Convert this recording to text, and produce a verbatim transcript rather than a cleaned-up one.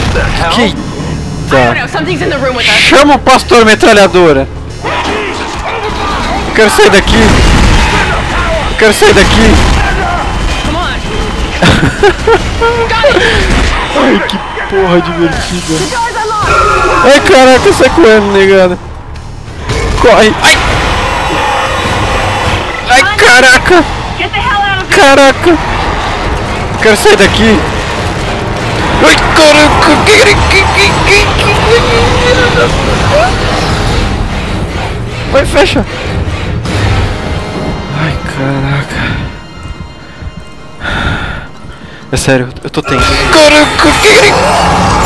Que... Tá. Chama o pastor metralhadora. Eu quero sair daqui. Eu quero sair daqui. Ai, que porra divertida. Ai, caraca, sai correndo, negada. Corre. Ai. Ai, caraca. Caraca. Eu quero sair daqui. Ai, caraca. Vai, fecha. Ai, caraca. É sério, eu tô tenso. Caraca.